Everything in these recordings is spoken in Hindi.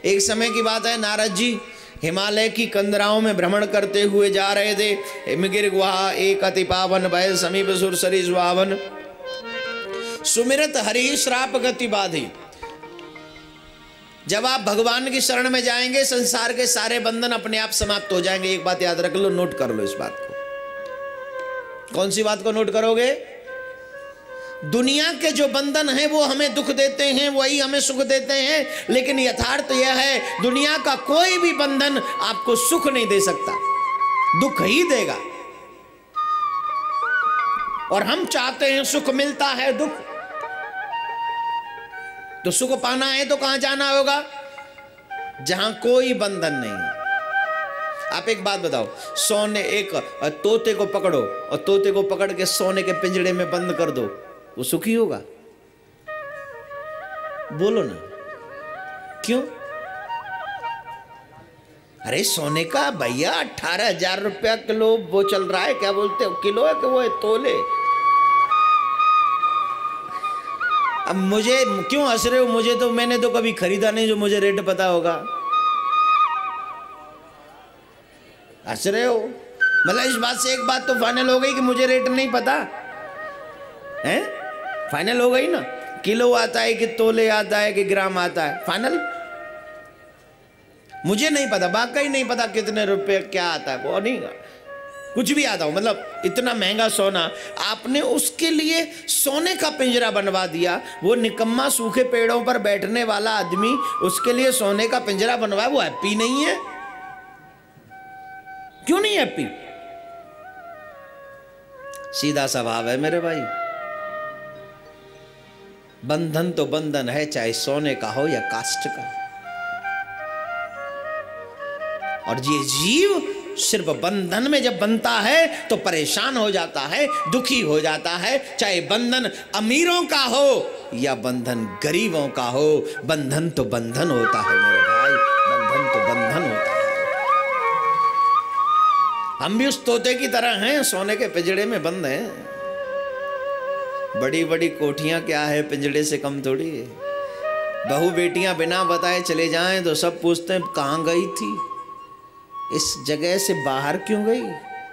एक समय की बात है, नारद जी हिमालय की कंदराओं में भ्रमण करते हुए जा रहे थे। हिमगिर गुहा एक अति पावन, भय समीप सुरसरी सुहावन, सुमिरत हरि श्राप गति बाधी। जब आप भगवान की शरण में जाएंगे, संसार के सारे बंधन अपने आप समाप्त हो जाएंगे। एक बात याद रख लो, नोट कर लो इस बात को। कौन सी बात को नोट करोगे? दुनिया के जो बंधन हैं वो हमें दुख देते हैं, वही हमें सुख देते हैं, लेकिन यथार्थ यह है दुनिया का कोई भी बंधन आपको सुख नहीं दे सकता, दुख ही देगा। और हम चाहते हैं सुख, मिलता है दुख। तो सुख पाना है तो कहां जाना होगा? जहां कोई बंधन नहीं। आप एक बात बताओ, सोने एक तोते को पकड़ो और तोते को पकड़ के सोने के पिंजड़े में बंद कर दो, वो सुखी होगा? बोलो ना, क्यों? अरे सोने का भैया 18,000 रुपया किलो वो चल रहा है, क्या बोलते हो, किलो है कि वो है तोले? अब मुझे क्यों हंस रहे हो? मुझे तो, मैंने तो कभी खरीदा नहीं जो मुझे रेट पता होगा। हंस रहे हो? मतलब इस बात से एक बात तो फाइनल हो गई कि मुझे रेट नहीं पता है। फाइनल हो गई ना, किलो आता है कि तोले आता है कि ग्राम आता है, फाइनल। मुझे नहीं पता, वाकई नहीं पता कितने रुपए क्या आता है, वो नहीं, कुछ भी आता हो। मतलब इतना महंगा सोना, आपने उसके लिए सोने का पिंजरा बनवा दिया। वो निकम्मा सूखे पेड़ों पर बैठने वाला आदमी उसके लिए सोने का पिंजरा बनवाया, वो हैप्पी नहीं है? क्यों नहीं हैप्पी? सीधा स्वभाव है मेरे भाई। बंधन तो बंधन है, चाहे सोने का हो या काष्ठ का। और ये जीव सिर्फ बंधन में जब बनता है तो परेशान हो जाता है, दुखी हो जाता है। चाहे बंधन अमीरों का हो या बंधन गरीबों का हो, बंधन तो बंधन होता है मेरे भाई, बंधन तो बंधन होता है। हम भी उस तोते की तरह हैं, सोने के पिंजड़े में बंद हैं। बड़ी बड़ी कोठियां क्या है, पिंजड़े से कम थोड़ी है। बहू बेटियां बिना बताए चले जाएं तो सब पूछते हैं कहां गई थी, इस जगह से बाहर क्यों गई?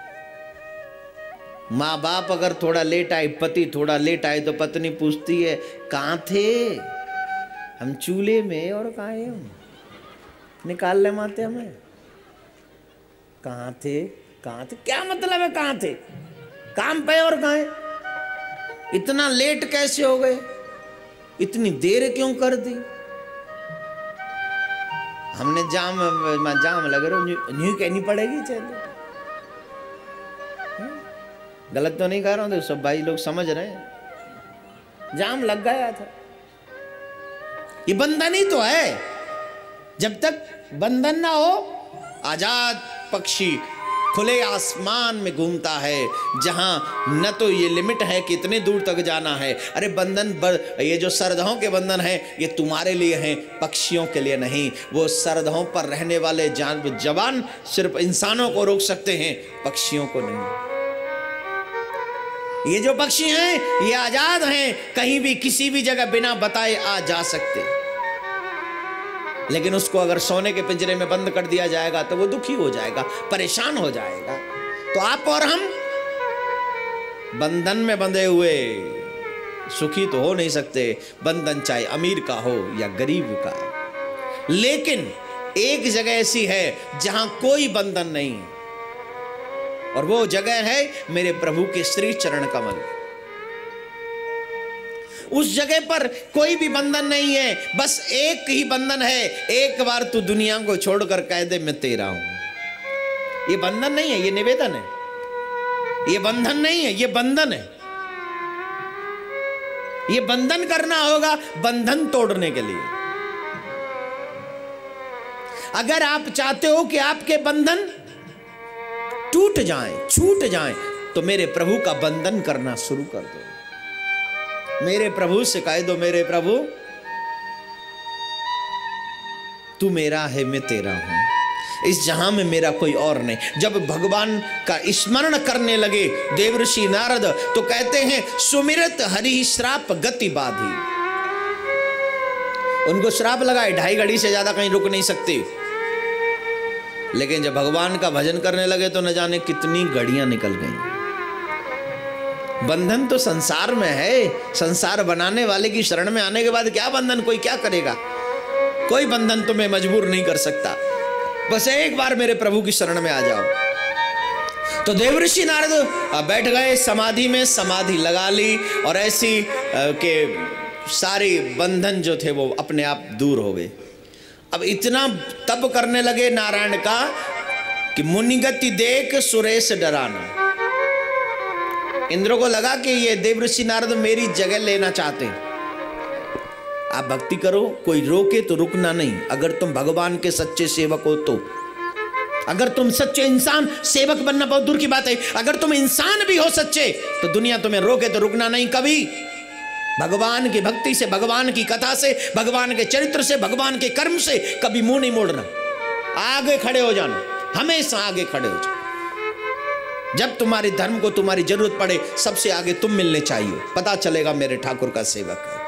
माँ बाप अगर थोड़ा लेट आए, पति थोड़ा लेट आए तो पत्नी पूछती है कहां थे? हम चूल्हे में, और कहां है हम? निकाल ले माते हमें। कहां थे, कहां थे? क्या मतलब है कहां थे? काम पे और कहां है? इतना लेट कैसे हो गए? इतनी देर क्यों कर दी? हमने जाम लग रहा, न्यू कहनी पड़ेगी। चलो गलत तो नहीं कह रहा हूं, तो सब भाई लोग समझ रहे हैं, जाम लग गया था। ये बंधन ही तो है। जब तक बंधन ना हो, आजाद पक्षी खुले आसमान में घूमता है, जहां न तो ये लिमिट है कि इतने दूर तक जाना है। अरे बंधन ये जो सरहदों के बंधन है, ये तुम्हारे लिए हैं, पक्षियों के लिए नहीं। वो सरहदों पर रहने वाले जवान सिर्फ इंसानों को रोक सकते हैं, पक्षियों को नहीं। ये जो पक्षी हैं ये आजाद हैं, कहीं भी किसी भी जगह बिना बताए आ जा सकते। लेकिन उसको अगर सोने के पिंजरे में बंद कर दिया जाएगा तो वो दुखी हो जाएगा, परेशान हो जाएगा। तो आप और हम बंधन में बंधे हुए सुखी तो हो नहीं सकते, बंधन चाहे अमीर का हो या गरीब का। लेकिन एक जगह ऐसी है जहां कोई बंधन नहीं, और वो जगह है मेरे प्रभु के श्री चरण कमल। उस जगह पर कोई भी बंधन नहीं है, बस एक ही बंधन है, एक बार तू दुनिया को छोड़कर कह दे मैं तेरा हूं। ये बंधन नहीं है, ये निवेदन है। ये बंधन नहीं है, ये बंधन है। ये बंधन करना होगा बंधन तोड़ने के लिए। अगर आप चाहते हो कि आपके बंधन टूट जाएं, छूट जाएं, तो मेरे प्रभु का बंधन करना शुरू कर दो। मेरे प्रभु से कह दो, मेरे प्रभु तू मेरा है, मैं तेरा हूं, इस जहां में मेरा कोई और नहीं। जब भगवान का स्मरण करने लगे देवर्षि नारद, तो कहते हैं सुमिरत हरि श्राप गति बाधी। उनको श्राप लगाए 2.5 घड़ी से ज्यादा कहीं रुक नहीं सकते, लेकिन जब भगवान का भजन करने लगे तो न जाने कितनी घड़ियां निकल गई। बंधन तो संसार में है, संसार बनाने वाले की शरण में आने के बाद क्या बंधन, कोई क्या करेगा, कोई बंधन तुम्हें मजबूर नहीं कर सकता। बस एक बार मेरे प्रभु की शरण में आ जाओ। तो देवऋषि नारद बैठ गए समाधि में, समाधि लगा ली और ऐसी के सारे बंधन जो थे वो अपने आप दूर हो गए। अब इतना तप करने लगे नारायण का कि मुनिगति देख सुरेश डराना। इंद्र को लगा कि ये देवऋषि नारद मेरी जगह लेना चाहते हैं। आप भक्ति करो, कोई रोके तो रुकना नहीं, अगर तुम भगवान के सच्चे सेवक हो तो। अगर तुम सच्चे इंसान, सेवक बनना बहुत दूर की बात है, अगर तुम इंसान भी हो सच्चे तो दुनिया तुम्हें रोके तो रुकना नहीं कभी। भगवान की भक्ति से, भगवान की कथा से, भगवान के चरित्र से, भगवान के कर्म से कभी मुंह नहीं मोड़ना, आगे खड़े हो जाना, हमेशा आगे खड़े हो जाना। जब तुम्हारे धर्म को तुम्हारी जरूरत पड़े सबसे आगे तुम मिलने चाहिए, पता चलेगा मेरे ठाकुर का सेवक है।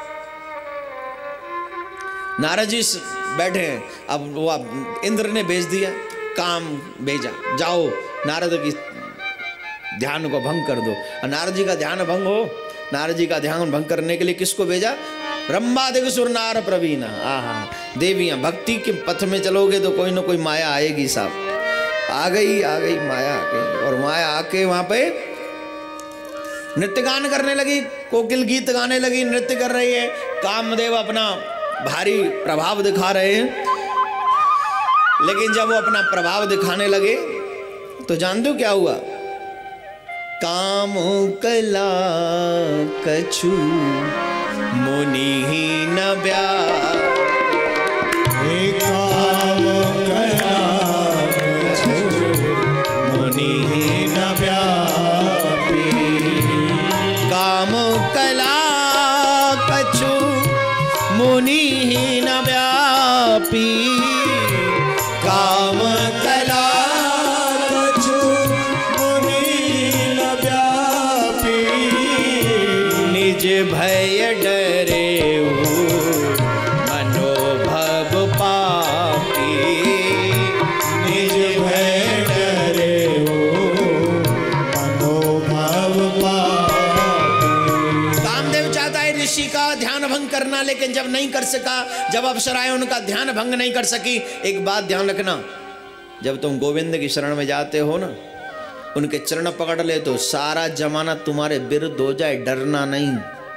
नारद जी बैठे हैं, अब वो इंद्र ने भेज दिया, काम भेजा, जाओ नारद की ध्यान को भंग कर दो। और नारद जी का ध्यान भंग हो, नारद जी का ध्यान भंग करने के लिए किसको भेजा? ब्रह्मादिक सुर नार प्रवीण। आहा, देवियां, भक्ति के पथ में चलोगे तो कोई ना कोई माया आएगी साहब। आ गई माया आ गई, और माया आके वहां पे नृत्य गान करने लगी, कोकिल गीत गाने लगी, नृत्य कर रही है। कामदेव अपना भारी प्रभाव दिखा रहे हैं, लेकिन जब वो अपना प्रभाव दिखाने लगे तो जानते हो क्या हुआ? काम कला कछु मुनिहीन काम कला कछु मुनिहीन व्यापी, काम कला कछु मुनिहीन व्यापी, काम कला कछु मुनिहीन व्यापी, निज भय डरे मनोभव पापी, निज भय डरे मनोभव पापी। कामदेव चाहता है ऋषि का ध्यान भंग करना, लेकिन जब नहीं कर सका, जब अप्सराएं उनका ध्यान भंग नहीं कर सकी। एक बात ध्यान रखना, जब तुम गोविंद की शरण में जाते हो ना, उनके चरण पकड़ ले तो सारा जमाना तुम्हारे विरुद्ध हो जाए, डरना नहीं।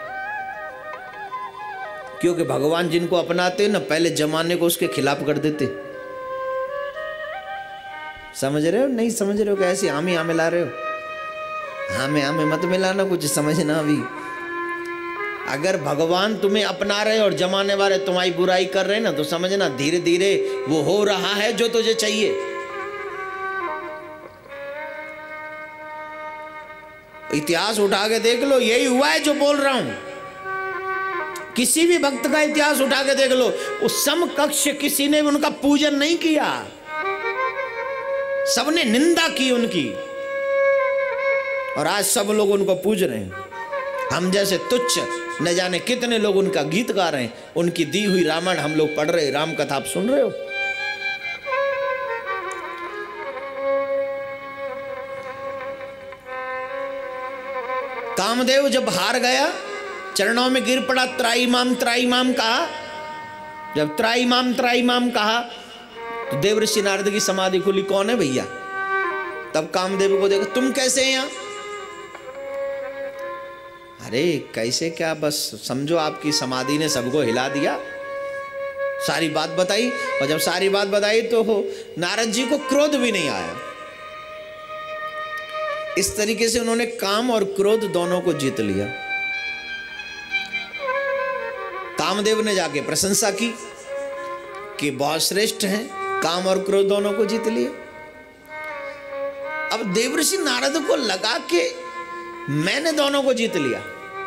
क्योंकि भगवान जिनको अपनाते ना, पहले जमाने को उसके खिलाफ कर देते। समझ रहे हो? नहीं समझ रहे हो? कैसे आमे आमे ला रहे हो? आमे मत मिलाना, कुछ समझना भी। अगर भगवान तुम्हें अपना रहे और जमाने वाले तुम्हारी बुराई कर रहे ना, तो समझना धीरे धीरे वो हो रहा है जो तुझे चाहिए। इतिहास उठा के देख लो, यही हुआ है जो बोल रहा हूं। किसी भी भक्त का इतिहास उठा के देख लो, उस समकक्ष किसी ने उनका पूजन नहीं किया, सबने निंदा की उनकी, और आज सब लोग उनको पूज रहे हैं। हम जैसे तुच्छ न जाने कितने लोग उनका गीत गा रहे हैं, उनकी दी हुई रामायण हम लोग पढ़ रहे, राम कथा आप सुन रहे हो। कामदेव जब हार गया, चरणों में गिर पड़ा, त्राईमाम कहा। जब त्राईमाम कहा तो देवऋषि नारद की समाधि खुली। कौन है भैया? तब कामदेव को देखा, तुम कैसे हैं यहां? अरे कैसे क्या, बस समझो आपकी समाधि ने सबको हिला दिया। सारी बात बताई, और जब सारी बात बताई तो नारद जी को क्रोध भी नहीं आया। इस तरीके से उन्होंने काम और क्रोध दोनों को जीत लिया। कामदेव ने जाके प्रशंसा की कि बहुत श्रेष्ठ हैं, काम और क्रोध दोनों को जीत लिए। अब देवऋषि नारद को लगा कि मैंने दोनों को जीत लिया।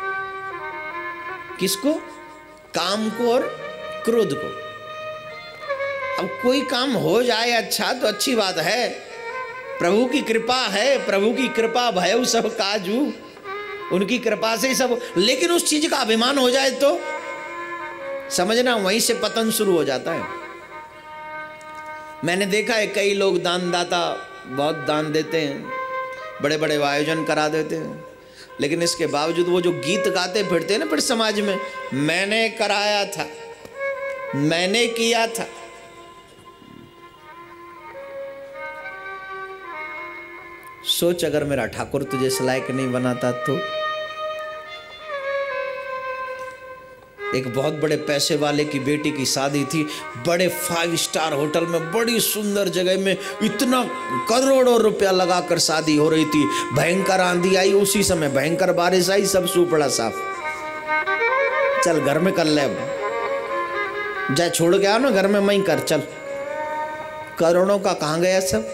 किसको? काम को और क्रोध को। अब कोई काम हो जाए अच्छा तो अच्छी बात है, प्रभु की कृपा है, प्रभु की कृपा भयउ सब काजू, उनकी कृपा से ही सब। लेकिन उस चीज का अभिमान हो जाए तो समझना, वहीं से पतन शुरू हो जाता है। मैंने देखा है कई लोग दानदाता बहुत दान देते हैं, बड़े बड़े आयोजन करा देते हैं, लेकिन इसके बावजूद वो जो गीत गाते फिरते हैं ना फिर समाज में, मैंने कराया था, मैंने किया था। सोच अगर मेरा ठाकुर तुझे इस लायक नहीं बनाता तो। एक बहुत बड़े पैसे वाले की बेटी की शादी थी, बड़े 5 स्टार होटल में, बड़ी सुंदर जगह में, इतना करोड़ों रुपया लगाकर शादी हो रही थी। भयंकर आंधी आई, उसी समय भयंकर बारिश आई, सब सूपड़ा साफ। चल घर में कर ले, अब जाए छोड़ के आओ ना घर में, मैं कर, चल। करोड़ों का कहां गया सब?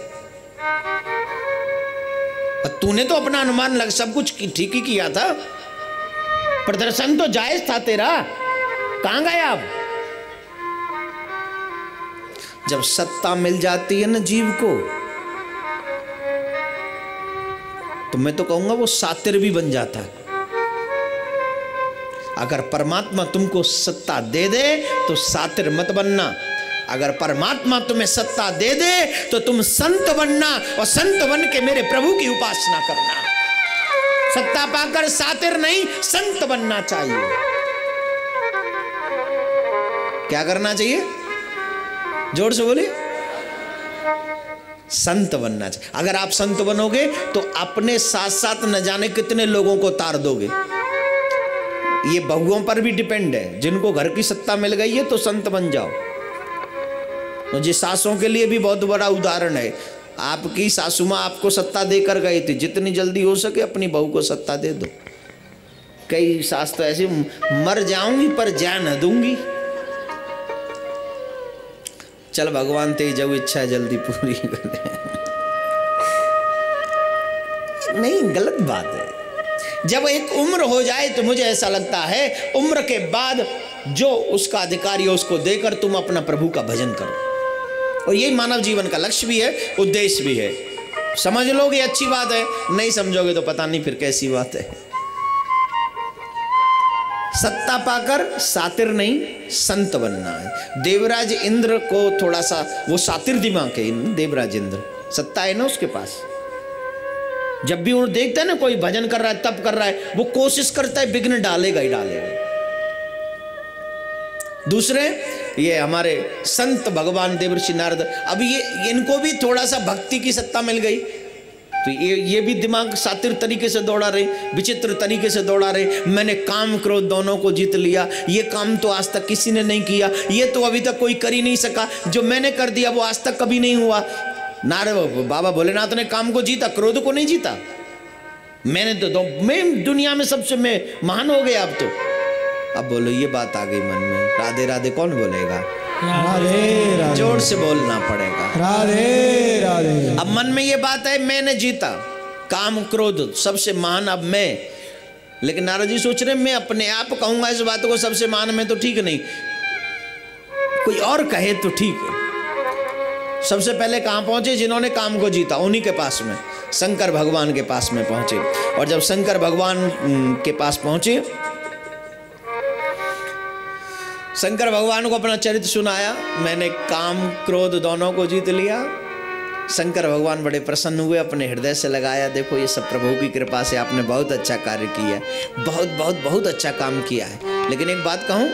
तूने तो अपना अनुमान लग सब कुछ ठीक ही किया था, प्रदर्शन तो जायज था तेरा, कहां गया अब? जब सत्ता मिल जाती है ना जीव को, तो मैं तो कहूंगा वो सातिर भी बन जाता है। अगर परमात्मा तुमको सत्ता दे दे तो सातिर मत बनना, अगर परमात्मा तुम्हें सत्ता दे दे तो तुम संत बनना, और संत बन के मेरे प्रभु की उपासना करना। सत्ता पाकर सातिर नहीं, संत बनना चाहिए। क्या करना चाहिए? जोर से बोलिए। संत बनना चाहिए। अगर आप संत बनोगे तो अपने साथ साथ न जाने कितने लोगों को तार दोगे। ये बहुओं पर भी डिपेंड है, जिनको घर की सत्ता मिल गई है तो संत बन जाओ। मुझे सासों के लिए भी बहुत बड़ा उदाहरण है। आपकी सासू माँ आपको सत्ता देकर गई थी, जितनी जल्दी हो सके अपनी बहू को सत्ता दे दो। कई सास तो ऐसी, मर जाऊंगी पर जान न दूंगी। चल भगवान तेरी जो इच्छा है जल्दी पूरी करे। नहीं, गलत बात है। जब एक उम्र हो जाए तो मुझे ऐसा लगता है उम्र के बाद जो उसका अधिकारी है उसको देकर तुम अपना प्रभु का भजन करो। और यही मानव जीवन का लक्ष्य भी है, उद्देश्य भी है। समझ लोगे अच्छी बात है, नहीं समझोगे तो पता नहीं फिर कैसी बात है। सत्ता पाकर सातिर नहीं, संत बनना है। देवराज इंद्र को थोड़ा सा वो सातिर दिमाग है। देवराज इंद्र सत्ता है ना उसके पास, जब भी वो देखता है ना कोई भजन कर रहा है, तप कर रहा है, वो कोशिश करता है विघ्न डालेगा ही डालेगा। दूसरे ये हमारे संत भगवान देवर्षि नारद, अब ये इनको भी थोड़ा सा भक्ति की सत्ता मिल गई तो ये भी दिमाग सातिर तरीके से दौड़ा रहे, विचित्र तरीके से दौड़ा रहे। मैंने काम क्रोध दोनों को जीत लिया, ये काम तो आज तक किसी ने नहीं किया, ये तो अभी तक कोई कर ही नहीं सका, जो मैंने कर दिया वो आज तक कभी नहीं हुआ। नारद बाबा भोलेनाथ ने काम को जीता, क्रोध को नहीं जीता। मैंने तो मैं दुनिया में सबसे मैं महान हो गया। अब तो अब बोलो, ये बात आ गई मन में, राधे राधे कौन बोलेगा? राधे राधे। जोर से बोलना पड़ेगा, राधे राधे। अब मन में ये बात है मैंने जीता, काम क्रोध सबसे महान अब मैं। लेकिन नारद जी सोच रहे मैं अपने आप कहूंगा इस बात को सबसे महान, मैं तो ठीक नहीं, कोई और कहे तो ठीक है। सबसे पहले कहां पहुंचे? जिन्होंने काम को जीता उन्हीं के पास में, शंकर भगवान के पास में पहुंचे। और जब शंकर भगवान के पास पहुंचे, शंकर भगवान को अपना चरित्र सुनाया, मैंने काम क्रोध दोनों को जीत लिया। शंकर भगवान बड़े प्रसन्न हुए, अपने हृदय से लगाया, देखो ये सब प्रभु की कृपा से आपने बहुत अच्छा कार्य किया, बहुत बहुत बहुत अच्छा काम किया है। लेकिन एक बात कहूं,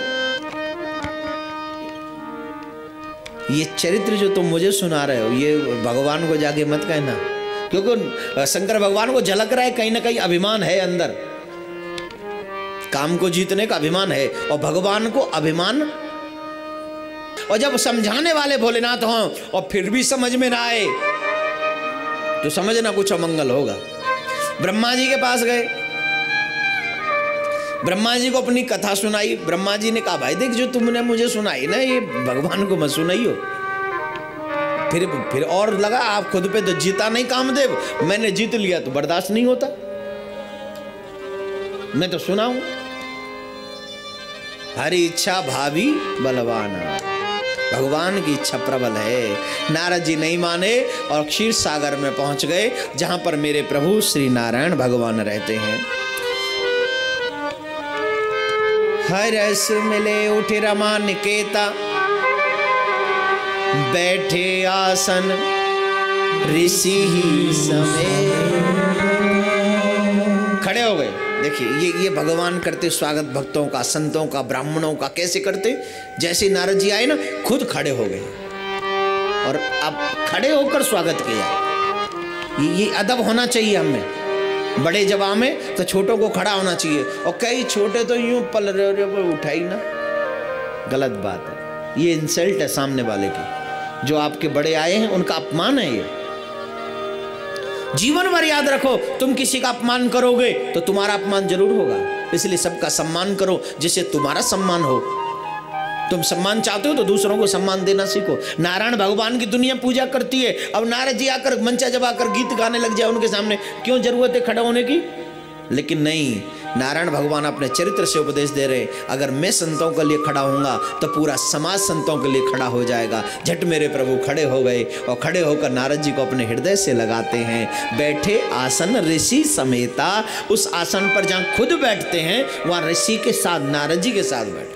ये चरित्र जो तुम मुझे सुना रहे हो ये भगवान को जाके मत कहना, क्योंकि शंकर भगवान को झलक रहा है कहीं ना कहीं अभिमान है अंदर, काम को जीतने का अभिमान है, और भगवान को अभिमान। और जब समझाने वाले भोलेनाथ हों और फिर भी समझ में ना आए तो समझना कुछ अमंगल होगा। ब्रह्मा जी के पास गए, ब्रह्मा जी को अपनी कथा सुनाई। ब्रह्मा जी ने कहा भाई देख जो तुमने मुझे सुनाई ना ये भगवान को मत सुनाइयो। फिर और लगा आप खुद पे तो जीता नहीं कामदेव, मैंने जीत लिया तो बर्दाश्त नहीं होता, मैं तो सुनाऊं। हरि इच्छा भावी बलवाना, भगवान की इच्छा प्रबल है। नारद जी नहीं माने और क्षीर सागर में पहुंच गए, जहां पर मेरे प्रभु श्री नारायण भगवान रहते हैं। हरस मिले उठ रमा निकेता, बैठे आसन ऋषि ही समेत। खड़े हो गए। देखिए ये भगवान करते स्वागत भक्तों का, संतों का, ब्राह्मणों का। कैसे करते? जैसे नारद जी आए ना, खुद खड़े हो गए और अब खड़े होकर स्वागत किया। ये अदब होना चाहिए हमें। बड़े जब आवे तो छोटों को खड़ा होना चाहिए, और कई छोटे तो यूं पल रहे उठाई ना, गलत बात है। ये इंसल्ट है सामने वाले की। जो आपके बड़े आए हैं उनका अपमान है ये। जीवन भर याद रखो, तुम किसी का अपमान करोगे तो तुम्हारा अपमान जरूर होगा। इसलिए सबका सम्मान करो जिससे तुम्हारा सम्मान हो। तुम सम्मान चाहते हो तो दूसरों को सम्मान देना सीखो। नारायण भगवान की दुनिया पूजा करती है, अब नारद जी आकर मंचा जबाकर गीत गाने लग जाए उनके सामने, क्यों जरूरत है खड़ा होने की? लेकिन नहीं, नारायण भगवान अपने चरित्र से उपदेश दे रहे, अगर मैं संतों के लिए खड़ा होऊंगा तो पूरा समाज संतों के लिए खड़ा हो जाएगा। झट मेरे प्रभु खड़े हो गए और खड़े होकर नारद जी को अपने हृदय से लगाते हैं। बैठे आसन ऋषि समेता, उस आसन पर जहां खुद बैठते हैं वहां ऋषि के साथ, नारद जी के साथ बैठे।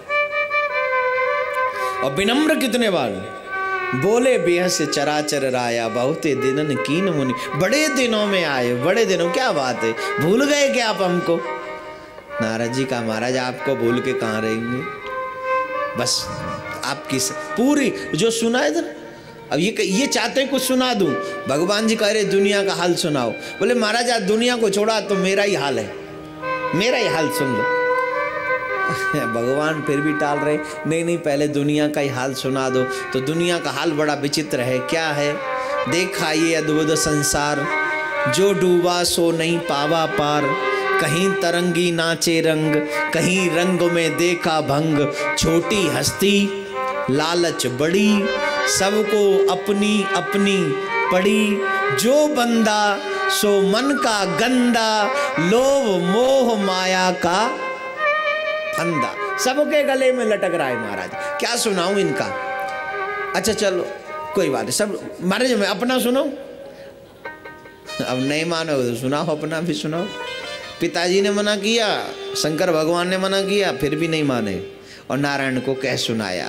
और विनम्र कितने बार बोले, बेहस चराचर राया, बहुते दिनन कीन मुनि। बड़े दिनों में आए, बड़े दिनों, क्या बात है, भूल गए क्या आप हमको? नारद जी का, महाराज आपको भूल के कहाँ रहेंगे, बस आपकी पूरी जो सुनाए थे। अब ये चाहते हैं कुछ सुना दूं। भगवान जी कह रहे दुनिया का हाल सुनाओ। बोले महाराज आज दुनिया को छोड़ा तो मेरा ही हाल है, मेरा ही हाल सुन लो। भगवान फिर भी टाल रहे, नहीं पहले दुनिया का ही हाल सुना दो। तो दुनिया का हाल बड़ा विचित्र है। क्या है? देखा ये अद्भुत संसार, जो डूबा सो नहीं पावा पार। कहीं तरंगी नाचे रंग, कहीं रंग में देखा भंग। छोटी हस्ती लालच बड़ी, सबको अपनी अपनी पड़ी। जो बंदा सो मन का गंदा, लोभ मोह माया का फंदा। सबके गले में लटक रहा है महाराज। क्या सुनाऊं इनका? अच्छा चलो कोई बात नहीं, सब महाराज मैं अपना सुनाऊं। अब नहीं मानो तो सुनाओ, अपना भी सुनाओ। पिताजी ने मना किया, शंकर भगवान ने मना किया, फिर भी नहीं माने और नारायण को कह सुनाया।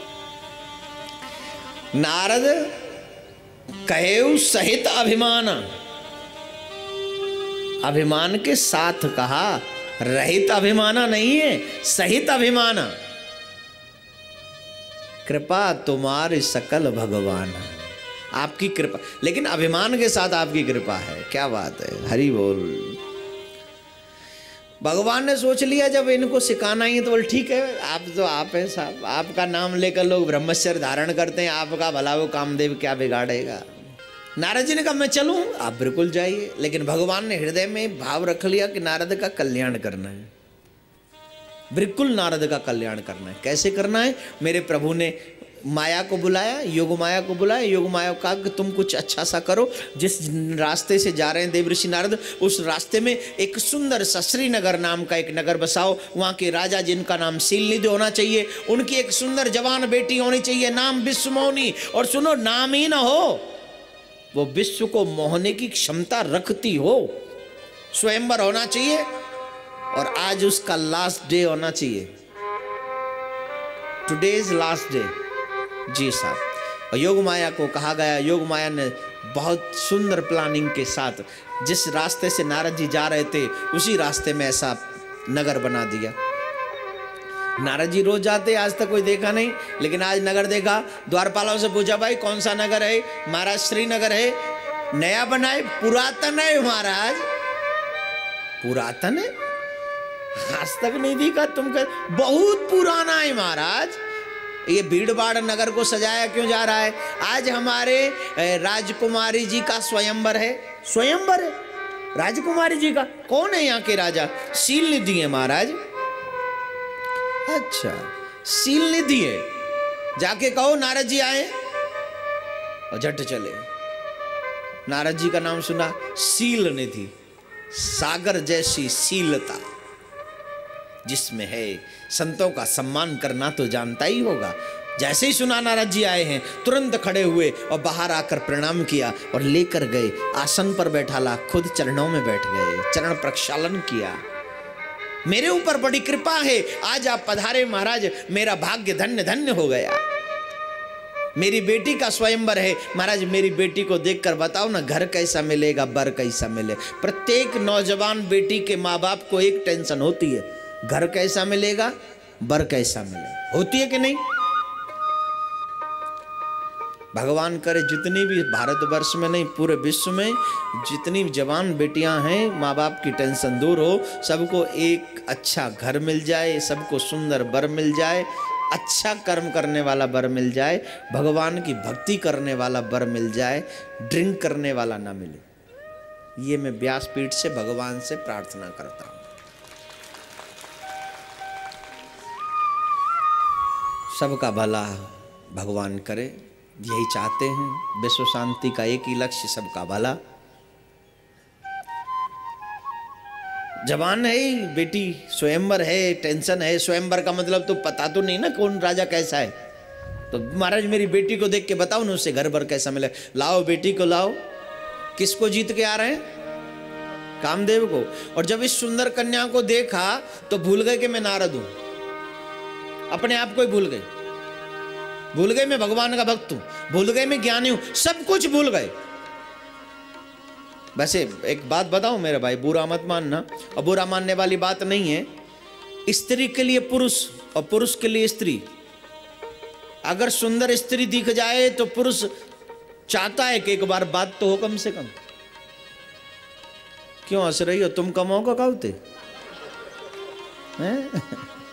नारद कहेउ सहित अभिमान, अभिमान के साथ कहा, रहित अभिमाना नहीं है, सहित अभिमाना। कृपा तुम्हारी सकल भगवान, आपकी कृपा, लेकिन अभिमान के साथ आपकी कृपा है। क्या बात है, हरि बोल। भगवान ने सोच लिया जब इनको सिखाना ही है तो बोल ठीक है, आप तो आप हैं साहब, आपका नाम लेकर लोग ब्रह्मचर्य धारण करते हैं, आपका भला वो कामदेव क्या बिगाड़ेगा। नारद जी ने कहा मैं चलूं, आप बिल्कुल जाइए। लेकिन भगवान ने हृदय में भाव रख लिया कि नारद का कल्याण करना है, बिल्कुल नारद का कल्याण करना है। कैसे करना है? मेरे प्रभु ने माया को बुलाया, योग माया को बुलाया, योग माया को कहा कि तुम कुछ अच्छा सा करो। जिस रास्ते से जा रहे हैं देवऋषि नारद, उस रास्ते में एक सुंदर सा श्रीनगर नाम का एक नगर बसाओ। वहाँ के राजा जिनका नाम शीलनिधि होना चाहिए, उनकी एक सुंदर जवान बेटी होनी चाहिए, नाम विश्वमोहिनी। और सुनो, नाम ही ना हो, वो विश्व को मोहने की क्षमता रखती हो। स्वयंवर होना चाहिए और आज उसका लास्ट डे होना चाहिए। Today is last day. जी साहब। और योग माया को कहा गया, योग माया ने बहुत सुंदर प्लानिंग के साथ जिस रास्ते से नारद जी जा रहे थे उसी रास्ते में ऐसा नगर बना दिया। नारद जी रोज जाते, आज तक कोई देखा नहीं, लेकिन आज नगर देखा। द्वारपालों से पूछा भाई कौन सा नगर है? महाराज श्रीनगर है। नया बना है? पुरातन है महाराज। पुरातन है? आज तक नहीं देखा तुमको? बहुत पुराना है महाराज। ये भीड़ भाड़ नगर को सजाया क्यों जा रहा है? आज हमारे राजकुमारी जी का स्वयंवर है। स्वयंवर है राजकुमारी जी का? कौन है यहाँ के राजा? शीलनिधि है महाराज। अच्छा, शीलनिधि है। जाके कहो नारद जी आए, और झट चले। नारद जी का नाम सुना, शीलनिधि, सागर जैसी शीलता जिसमें है। संतों का सम्मान करना तो जानता ही होगा। जैसे ही सुना नारद जी आए हैं, तुरंत खड़े हुए और बाहर आकर प्रणाम किया और लेकर गए, आसन पर बैठाला, खुद चरणों में बैठ गए, चरण प्रक्षालन किया। मेरे ऊपर बड़ी कृपा है, आज आप पधारे महाराज, मेरा भाग्य धन्य धन्य हो गया। मेरी बेटी का स्वयंवर है महाराज, मेरी बेटी को देखकर बताओ ना घर कैसा मिलेगा, बर कैसा मिले। प्रत्येक नौजवान बेटी के माँ बाप को एक टेंशन होती है, घर कैसा मिलेगा, बर कैसा मिले, होती है कि नहीं? भगवान करे जितनी भी भारतवर्ष में नहीं पूरे विश्व में जितनी जवान बेटियां हैं, माँ बाप की टेंशन दूर हो, सबको एक अच्छा घर मिल जाए, सबको सुंदर बर मिल जाए, अच्छा कर्म करने वाला बर मिल जाए, भगवान की भक्ति करने वाला बर मिल जाए, ड्रिंक करने वाला ना मिले। ये मैं व्यासपीठ से भगवान से प्रार्थना करता हूँ। सबका भला भगवान करे, यही चाहते हैं। विश्व शांति का एक ही लक्ष्य, सबका भला। जवान है बेटी, स्वयंवर है, टेंशन है। स्वयंवर का मतलब तो पता तो नहीं ना कौन राजा कैसा है, तो महाराज मेरी बेटी को देख के बताओ ना उससे घर भर कैसा मिले। लाओ बेटी को लाओ। किसको जीत के आ रहे हैं? कामदेव को। और जब इस सुंदर कन्या को देखा तो भूल गए कि मैं नारद हूं, अपने आप को ही भूल गए। भूल गए मैं भगवान का भक्त हूं, भूल गए मैं ज्ञानी हूं, सब कुछ भूल गए। वैसे एक बात बताऊं मेरे भाई, बुरा मत मानना, और बुरा मानने वाली बात नहीं है। स्त्री के लिए पुरुष और पुरुष के लिए स्त्री, अगर सुंदर स्त्री दिख जाए तो पुरुष चाहता है कि एक बार बात तो हो कम से कम। क्यों हंस रही हो? तुम कमाओ का होते हैं?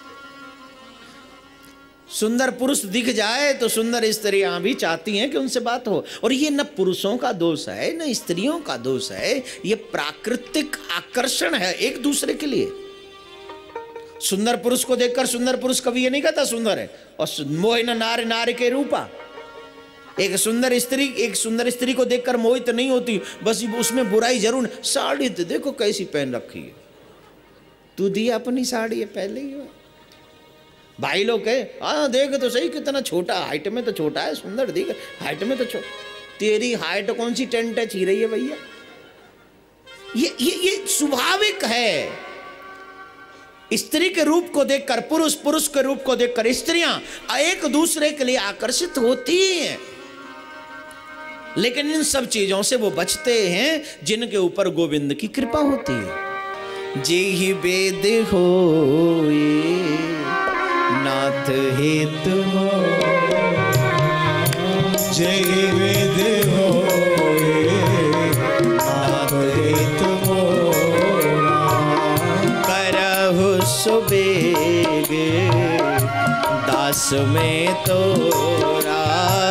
सुंदर पुरुष दिख जाए तो सुंदर स्त्रियां भी चाहती हैं कि उनसे बात हो। और ये न पुरुषों का दोष है न स्त्रियों का दोष है, ये प्राकृतिक आकर्षण है एक दूसरे के लिए। सुंदर पुरुष को देखकर सुंदर पुरुष कभी ये नहीं कहता सुंदर है, और मोहिन नार नार के रूपा। एक सुंदर स्त्री को देखकर मोहित नहीं होती, बस उसमें बुराई जरूर। साड़ी तो देखो कैसी पहन रखी है, तू दी अपनी साड़ी है पहले ही। भाई लोग कहे हाँ देख तो सही कितना छोटा, हाइट में तो छोटा है, सुंदर दिख, हाइट में तो छोटा। तेरी हाइट कौन सी टेंट छी रही है भैया? ये स्वाभाविक है। स्त्री के रूप को देखकर पुरुष, पुरुष के रूप को देखकर स्त्रियां एक दूसरे के लिए आकर्षित होती हैं, लेकिन इन सब चीजों से वो बचते हैं जिनके ऊपर गोविंद की कृपा होती है। जे ही वेद होए नाथ हेतु हो, जय वेद होए नाथ हेतु मोरा, करहु सुबेग दास में तोरा,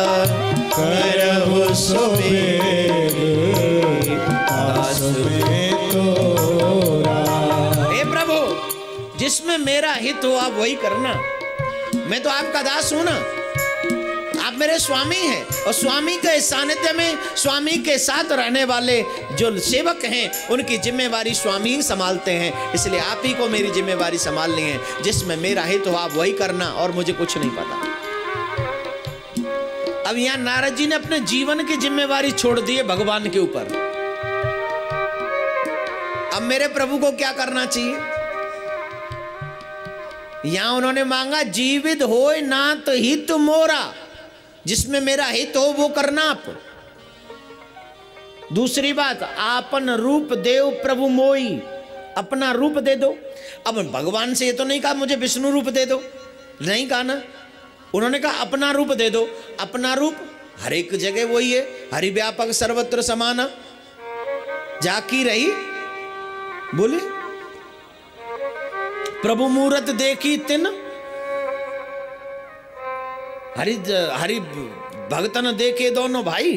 करहु सुबेग दास में तोरा। हे प्रभु, जिसमें मेरा हित हो आप वही करना। मैं तो आपका दास हूं ना, आप मेरे स्वामी हैं, और स्वामी के सानिध्य में स्वामी के साथ रहने वाले जो सेवक हैं उनकी जिम्मेवारी स्वामी ही संभालते हैं। इसलिए आप ही को मेरी जिम्मेवारी संभालनी है। जिसमें मेरा हित हो आप वही करना, और मुझे कुछ नहीं पता। अब यहां नारद जी ने अपने जीवन की जिम्मेवारी छोड़ दी है भगवान के ऊपर। अब मेरे प्रभु को क्या करना चाहिए? यहां उन्होंने मांगा जीवित होए नाथ हित मोरा, जिसमें मेरा हित हो वो करना आप। दूसरी बात, आपन रूप देव प्रभु मोई, अपना रूप दे दो। अब भगवान से ये तो नहीं कहा मुझे विष्णु रूप दे दो, नहीं कहा ना, उन्होंने कहा अपना रूप दे दो। अपना रूप हर एक जगह वही है, हरि व्यापक सर्वत्र समाना, जाकी रही बोले प्रभु मूरत देखी तिन, हरि भगतन देखे दोनों भाई,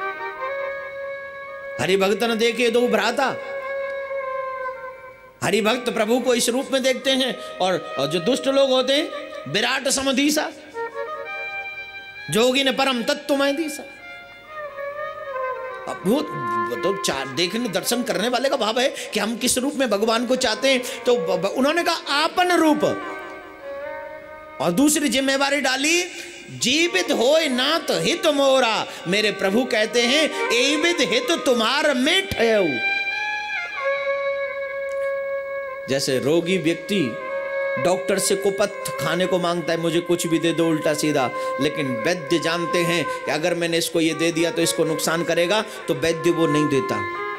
हरि भगतन देखे दो भ्राता। हरि भक्त प्रभु को इस रूप में देखते हैं, और जो दुष्ट लोग होते हैं विराट समधीसा, जोगी ने परम तत्वमय दीसा। अब वो तो देखने दर्शन करने वाले का भाव है कि हम किस रूप में भगवान को चाहते हैं। तो उन्होंने कहा आपन रूप, और दूसरी जिम्मेवारी डाली जीवित होए नाथ हित मोरा। मेरे प्रभु कहते हैं एविध हित तुम्हार में ठहु। जैसे रोगी व्यक्ति डॉक्टर से कुपथ खाने को मांगता है, मुझे कुछ भी दे दो उल्टा सीधा, लेकिन वैद्य जानते हैं कि अगर मैंने इसको ये दे दिया तो इसको नुकसान करेगा, तो वैद्य वो नहीं देता।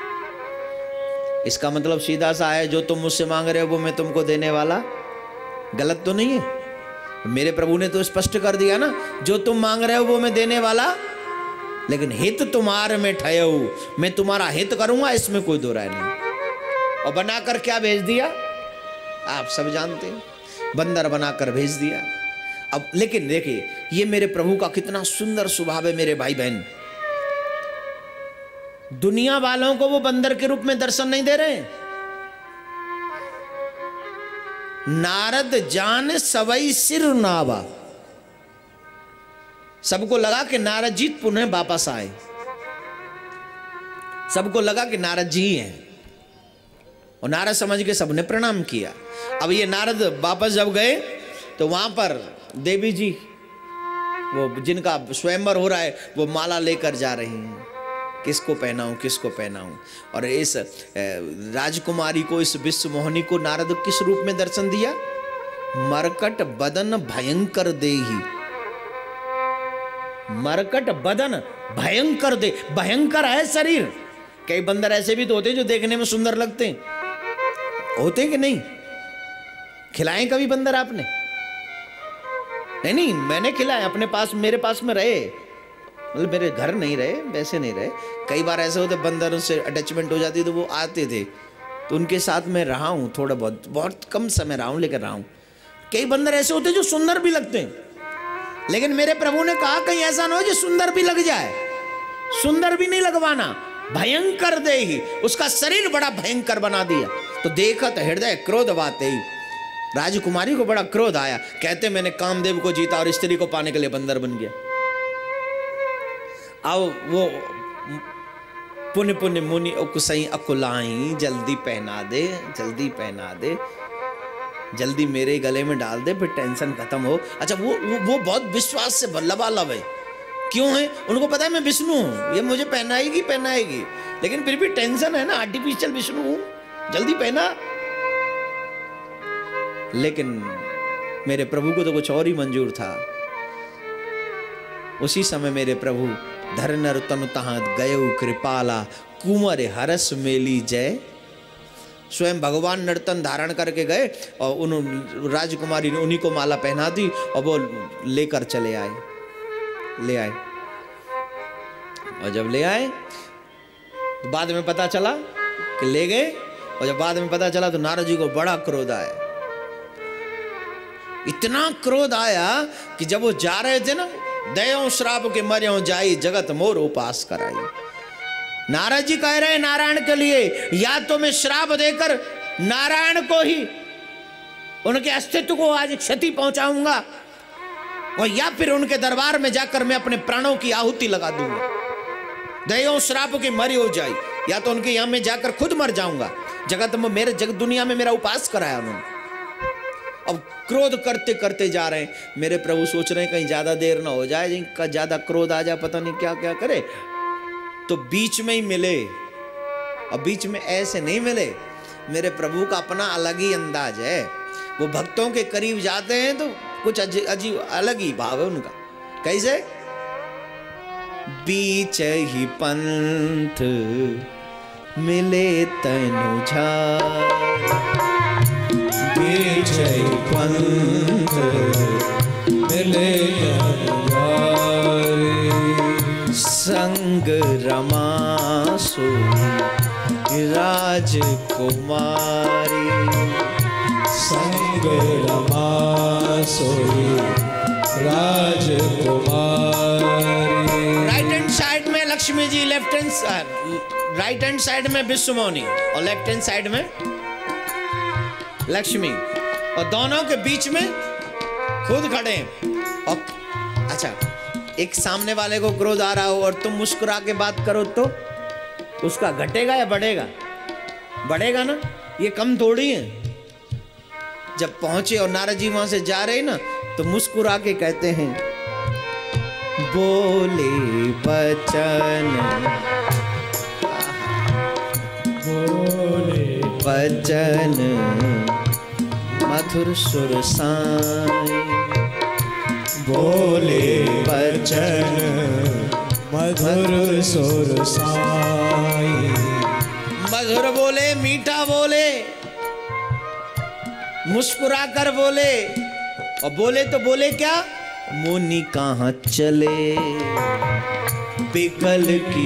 इसका मतलब सीधा सा है, जो तुम मुझसे मांग रहे हो वो मैं तुमको देने वाला। गलत तो नहीं है? मेरे प्रभु ने तो स्पष्ट कर दिया ना, जो तुम मांग रहे हो वो मैं देने वाला, लेकिन हित तुम्हारे में ठहरो, मैं तुम्हारा हित करूंगा, इसमें कोई दो राय नहीं। और बनाकर क्या भेज दिया आप सब जानते हैं, बंदर बनाकर भेज दिया। अब लेकिन देखिए ये मेरे प्रभु का कितना सुंदर स्वभाव है मेरे भाई बहन। दुनिया वालों को वो बंदर के रूप में दर्शन नहीं दे रहे हैं। नारद जान सवई सिर नावा, सबको लगा कि नारद जी पुनः वापस आए, सबको लगा कि नारद जी ही हैं, और नारद समझ के सबने प्रणाम किया। अब ये नारद वापस जब गए तो वहां पर देवी जी, वो जिनका स्वयंवर हो रहा है, वो माला लेकर जा रही हैं, किसको पहनाऊं किसको पहनाऊं। और इस राजकुमारी को, इस विश्व मोहिनी को नारद किस रूप में दर्शन दिया? मरकट बदन भयंकर देही, मरकट बदन भयंकर दे, भयंकर है शरीर। कई बंदर ऐसे भी तो होते हैं जो देखने में सुंदर लगते हैं, होते कि नहीं? खिलाएं कभी बंदर आपने? नहीं, मैंने खिलाया अपने पास, मेरे पास में रहे, मतलब मेरे घर नहीं रहे, वैसे नहीं रहे। कई बार ऐसे होते बंदरों से अटैचमेंट हो जाती तो वो आते थे, तो उनके साथ मैं रहा हूँ, थोड़ा बहुत, बहुत कम समय रहा हूँ लेकिन रहा हूँ। कई बंदर ऐसे होते जो सुंदर भी लगते हैं, लेकिन मेरे प्रभु ने कहा कहीं ऐसा ना हो जो सुंदर भी लग जाए, सुंदर भी नहीं लगवाना, भयंकर देही, उसका शरीर बड़ा भयंकर बना दिया। तो देखत हृदय क्रोध बाते ही, राजकुमारी को बड़ा क्रोध आया, कहते मैंने कामदेव को जीता और स्त्री को पाने के लिए बंदर बन गया। अब वो पुण्य पुण्य मुनि कुसई अकुलाई, जल्दी पहना दे, जल्दी पहना दे, जल्दी मेरे गले में डाल दे, फिर टेंशन खत्म हो। अच्छा वो बहुत विश्वास से लबालब है। क्यों है? उनको पता है मैं विष्णु हूं, ये मुझे पहनाएगी पहनाएगी, लेकिन फिर भी टेंशन है ना, आर्टिफिशियल विष्णु हूं, जल्दी पहना। लेकिन मेरे प्रभु को तो कुछ और ही मंजूर था। उसी समय मेरे प्रभु धर नर तनु तहाँ गयउ कृपाला, कुंवर हरस मेली जय। स्वयं भगवान नर्तन धारण करके गए और उन राजकुमारी ने उन्हीं को माला पहना दी और वो लेकर चले आए, ले आए। और जब ले आए तो बाद में पता चला कि ले गए, और जब बाद में पता चला तो नारद जी को बड़ा क्रोध आया। इतना क्रोध आया कि जब वो जा रहे थे ना, दयो श्राप के मर्यों जाई, जगत मोर उपास कराई। नारद जी कह रहे हैं नारायण के लिए, या तो मैं श्राप देकर नारायण को ही, उनके अस्तित्व को आज क्षति पहुंचाऊंगा, और या फिर उनके दरबार में जाकर मैं अपने प्राणों की आहुति लगा दूंगा। दयो श्राप के मरी हो जाए, या तो उनके यहां में जाकर खुद मर जाऊंगा। जगत में मेरे जगत दुनिया में मेरा उपास कराया उन्होंने। अब क्रोध करते करते जा रहे हैं। मेरे प्रभु सोच रहे हैं कहीं ज्यादा देर ना हो जाए, जिनका ज्यादा क्रोध आ जाए, पता नहीं क्या क्या करे, तो बीच में ही मिले। और बीच में ऐसे नहीं मिले, मेरे प्रभु का अपना अलग ही अंदाज है। वो भक्तों के करीब जाते हैं तो कुछ अजीब अलग ही भाव है उनका। कैसे? बीच ही पंथ मिले तनु झार, बीच ही पंथ मिले तनु झार, संग रमा सोई राजकुमारी, संग रमा सोई राजकुमारी। राइट हैंड साइड में Lakshmi ji, left hand right hand side में विश्व मोहिनी और लेफ्ट हैंड साइड में लक्ष्मी, और दोनों के बीच में खुद खड़े हैं। और अच्छा, एक सामने वाले को क्रोध आ रहा हो और तुम मुस्कुरा के बात करो तो उसका घटेगा या बढ़ेगा? बढ़ेगा ना, ये कम थोड़ी है। जब पहुंचे और नारद जी वहां से जा रहे ना, तो मुस्कुरा के कहते हैं, बोले बचन, बोले बचन मधुर सुर साई, बोले बचन मधुर सुर साई। मधुर बोले, मीठा बोले, मुस्कुरा कर बोले, और बोले तो बोले क्या, मुनि कहाँ चले बिकल की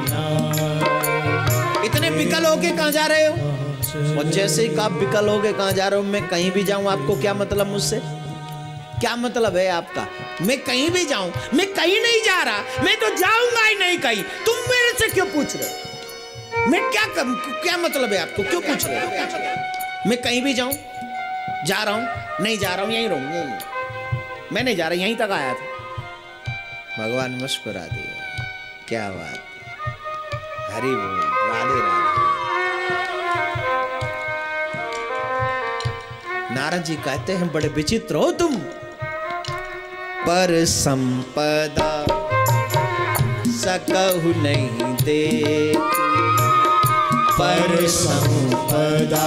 नाई। इतने बिकल होके कहाँ जा रहे हो? और जैसे ही आप बिकल होके कहाँ जा रहे हो, मैं कहीं भी जाऊं आपको क्या मतलब मुझसे? क्या मतलब है आपका? मैं कहीं भी जाऊं, मैं कहीं नहीं जा रहा, मैं तो जाऊंगा ही नहीं कहीं, तुम मेरे से क्यों पूछ रहे हो? मैं क्या मतलब है आपको, क्यों पूछ रहे हो? मैं कहीं भी जाऊं, जा रहा हूं, नहीं जा रहा हूं, यहीं रहूंगा, यहीं, मैं नहीं जा रहा, यहीं तक आया था। भगवान मुस्कुरा दिया, क्या बात, हरि बोल, राधे राधे। नारद जी कहते हैं बड़े विचित्र हो तुम, पर संपदा सकहु नहीं देख, पर संपदा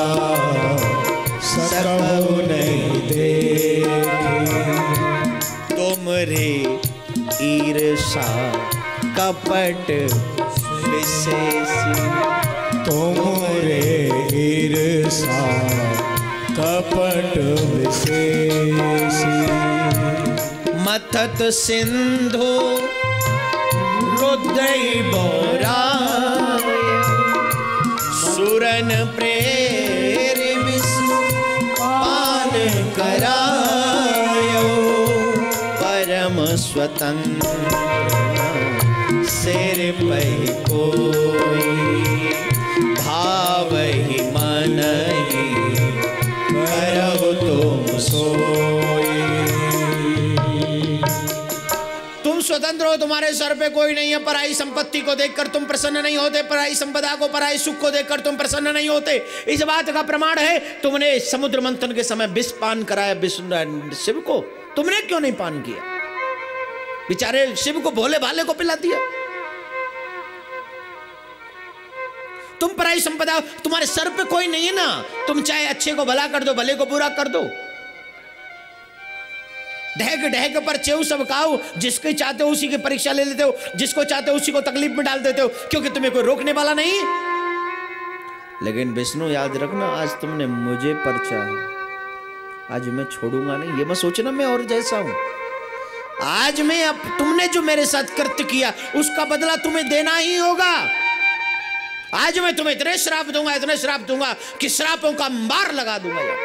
सकहु नहीं देखी। तुमरे ईर्षा कपट विशेषी, तुमरे ईर्षा कपट विशेषी। मथत सिंधु रुद्रई बोराय, सुरन प्रेर विष्णु पान करायो, परम स्वतंत्र सिर पै कोई, भावहि मनहि करहु तुम सोई। तुम स्वतंत्र हो, तुम्हारे सर पे कोई नहीं है, पराई संपत्ति को देखकर तुम प्रसन्न नहीं होते, पराई संपदा को, पराई सुख को देखकर तुम प्रसन्न नहीं होते। इस बात का प्रमाण है तुमने समुद्र मंथन के समय विष पान कराया विष्णु शिव को, तुमने क्यों नहीं पान किया? बेचारे शिव को भोले भाले को पिला दिया। तुम पराई संपदा, तुम्हारे सर पे कोई नहीं है ना, तुम चाहे अच्छे को भला कर दो, भले को बुरा कर दो। ढहक ढहक पर चेऊ सब खाओ, जिसके चाहते हो उसी की परीक्षा ले लेते हो, जिसको चाहते हो उसी को तकलीफ में डाल देते हो, क्योंकि तुम्हें कोई रोकने वाला नहीं। लेकिन विष्णु याद रखना, आज तुमने मुझे परचा है, आज मैं छोड़ूंगा नहीं, ये मत सोचना मैं और जैसा हूं। आज मैं, अब तुमने जो मेरे साथ कृत्य किया उसका बदला तुम्हें देना ही होगा। आज मैं तुम्हें इतने श्राप दूंगा, इतने श्राप दूंगा कि श्रापों का अंबार लगा दूंगा यार।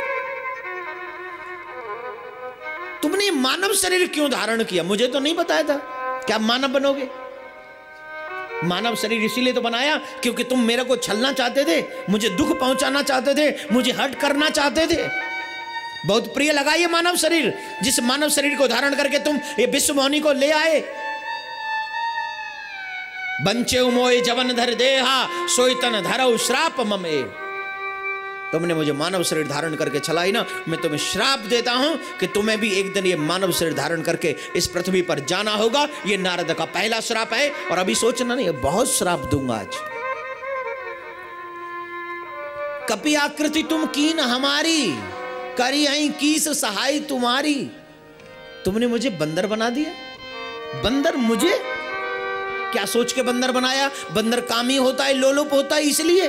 तुमने मानव शरीर क्यों धारण किया? मुझे तो नहीं बताया था क्या मानव बनोगे। मानव शरीर इसीलिए तो बनाया क्योंकि तुम मेरे को छलना चाहते थे, मुझे दुख पहुंचाना चाहते थे, मुझे हर्ट करना चाहते थे। बहुत प्रिय लगा ये मानव शरीर, जिस मानव शरीर को धारण करके तुम ये विश्व मोहिनी को ले आए। बंचे मोय जवन धर देहा, सोई तन धरऊ श्राप ममे। तुमने मुझे मानव शरीर धारण करके चलाई ना, मैं तुम्हें श्राप देता हूं कि तुम्हें भी एक दिन ये मानव शरीर धारण करके इस पृथ्वी पर जाना होगा। ये नारद का पहला श्राप है, और अभी सोचना नहीं, बहुत श्राप दूंगा आज। कपि आकृति तुम कीन हमारी, करी आई कीस सहाय तुम्हारी। तुमने मुझे बंदर बना दिया। बंदर मुझे क्या सोच के बंदर बनाया? बंदर कामी होता है, लोलुप होता है, इसलिए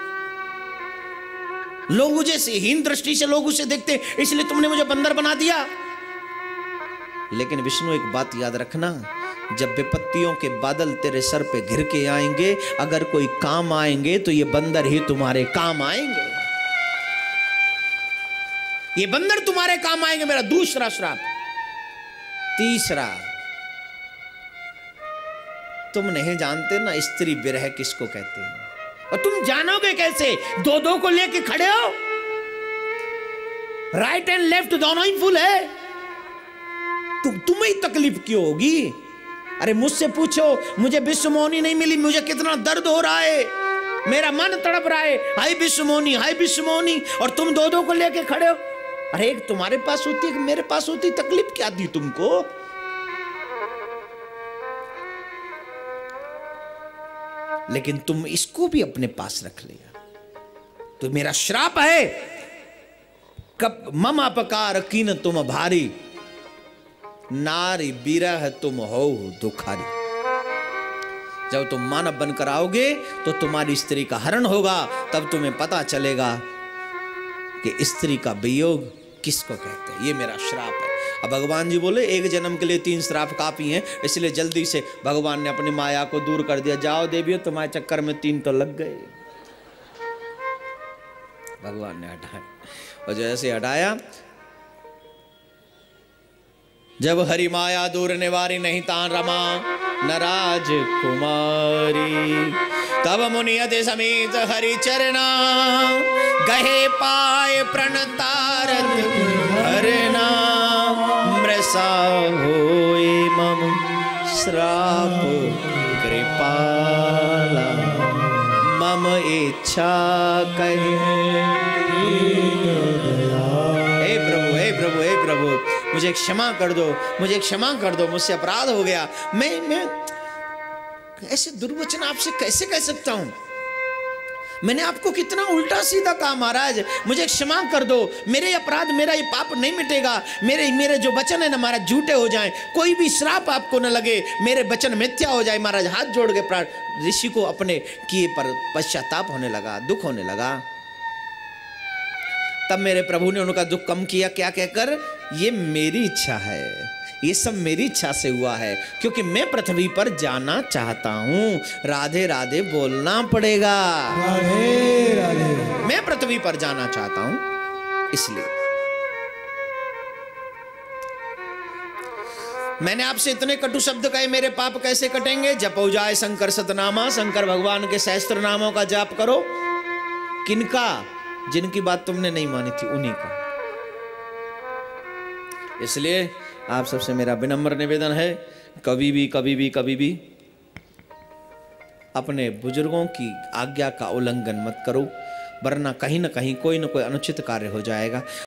लोग मुझे हीन दृष्टि से लोग उसे देखते, इसलिए तुमने मुझे बंदर बना दिया। लेकिन विष्णु एक बात याद रखना, जब विपत्तियों के बादल तेरे सर पे घिर के आएंगे, अगर कोई काम आएंगे तो ये बंदर ही तुम्हारे काम आएंगे। ये बंदर तुम्हारे काम आएंगे। मेरा दूसरा श्राप। तीसरा, तुम नहीं जानते ना स्त्री विरह किसको कहते हैं, और तुम जानोगे कैसे? दो दो को लेके खड़े हो, राइट एंड लेफ्ट दोनों ही फुल है। तुम्हें तकलीफ क्यों होगी? अरे मुझसे पूछो, मुझे विश्व मोहिनी नहीं मिली, मुझे कितना दर्द हो रहा है, मेरा मन तड़प रहा है, हाय विश्व मोहिनी, हाय विश्व मोहिनी, और तुम दो दो को लेके खड़े हो। अरे एक तुम्हारे पास होती है, मेरे पास होती, तकलीफ क्या दी तुमको? लेकिन तुम इसको भी अपने पास रख लिया, तो मेरा श्राप है। कब मम अपकार कीन तुम भारी, नारी बिरह तुम हो दुखारी। जब तुम मानव बनकर आओगे तो तुम्हारी स्त्री का हरण होगा, तब तुम्हें पता चलेगा कि स्त्री का वियोग किसको कहते हैं। ये मेरा श्राप है। अब भगवान जी बोले एक जन्म के लिए 3 श्राप काफी हैं, इसलिए जल्दी से भगवान ने अपनी माया को दूर कर दिया। जाओ देवियों, तुम्हारे चक्कर में 3 तो लग गए। भगवान ने हटाया, और जैसे हटाया, जब हरि माया दूर निवारी नहीं तान रमा न राजकुमारी, तब मुनि अति समीत हरि चरना, गहे पाए प्रणतारत हरना, मृषा होए मम श्राप कृपाला, मम इच्छा कहे। हे प्रभु, हे प्रभु, हे प्रभु, मुझे क्षमा कर दो, मुझे क्षमा कर दो, मुझसे अपराध हो गया। मैं ऐसे दुर्वचन आपसे कैसे कह सकता हूं? मैंने आपको कितना उल्टा सीधा कहा महाराज, मुझे क्षमा कर दो, मेरे अपराध, मेरा ये पाप नहीं मिटेगा, मेरे जो वचन है ना महाराज झूठे हो जाएं, कोई भी श्राप आपको न लगे, मेरे वचन मिथ्या हो जाए। महाराज हाथ जोड़ के प्राण ऋषि को अपने किए पर पश्चाताप होने लगा, दुख होने लगा। तब मेरे प्रभु ने उनका दुख कम किया, क्या कहकर, ये मेरी इच्छा है, ये सब मेरी इच्छा से हुआ है, क्योंकि मैं पृथ्वी पर जाना चाहता हूं। राधे राधे बोलना पड़ेगा, राधे राधे। मैं पृथ्वी पर जाना चाहता हूं, इसलिए मैंने आपसे इतने कटु शब्द कहे, मेरे पाप कैसे कटेंगे? जपो जाए शंकर सतनामा, शंकर भगवान के सहस्त्र नामों का जाप करो। किनका? जिनकी बात तुमने नहीं मानी थी, उन्हीं का। इसलिए आप सबसे मेरा विनम्र निवेदन है, कभी भी अपने बुजुर्गों की आज्ञा का उल्लंघन मत करो, वरना कहीं ना कहीं कोई ना कोई अनुचित कार्य हो जाएगा।